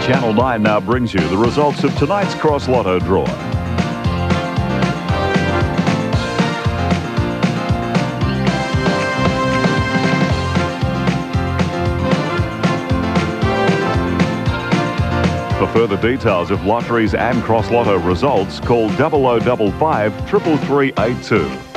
Channel 9 now brings you the results of tonight's Cross Lotto draw. For further details of lotteries and Cross Lotto results, call 0055 33382.